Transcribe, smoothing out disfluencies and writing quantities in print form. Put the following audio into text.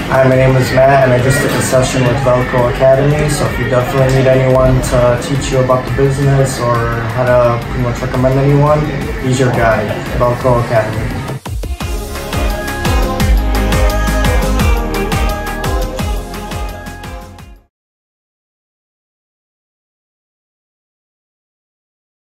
Hi, my name is Matt, and I just took a session with Velcro Academy. So if you definitely need anyone to teach you about the business or how to pretty much recommend anyone, he's your guy, Velcro Academy.